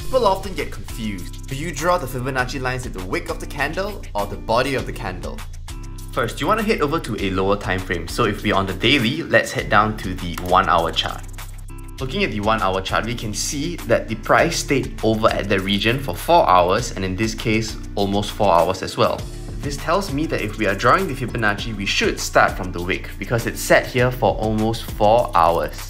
People often get confused. Do you draw the Fibonacci lines at the wick of the candle or the body of the candle? First, you want to head over to a lower time frame. So if we're on the daily, let's head down to the 1 hour chart. Looking at the 1 hour chart, we can see that the price stayed over at the region for 4 hours, and in this case, almost 4 hours as well. This tells me that if we are drawing the Fibonacci, we should start from the wick because it's set here for almost 4 hours.